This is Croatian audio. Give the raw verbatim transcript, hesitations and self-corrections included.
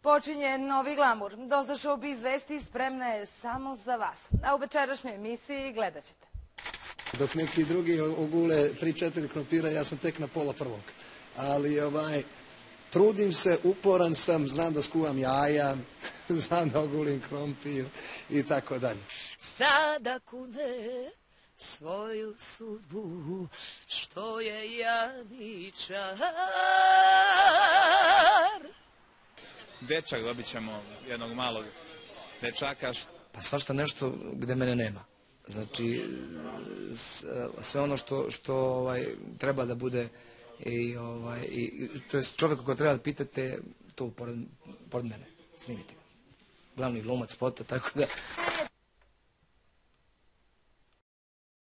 Počinje novi glamur. Doza Showbiz vesti spremna je samo za vas. A u večerašnjoj emisiji gledat ćete. Dok neki drugi ogule tri četiri krompira, ja sam tek na pola prvog. Ali ovaj, trudim se, uporan sam, znam da skuvam jaja, znam da ogulim krompir i tako dalje. Sada kune svoju sudbu, što je Janičar. Dečak, dobit ćemo jednog malog dečaka. Pa svašta nešto gde mene nema. Znači, sve ono što, što ovaj, treba da bude i, ovaj, i to je čovjek koji treba da pitate, to pored, pored mene, snimite ga. Glavni glumac spota, tako da...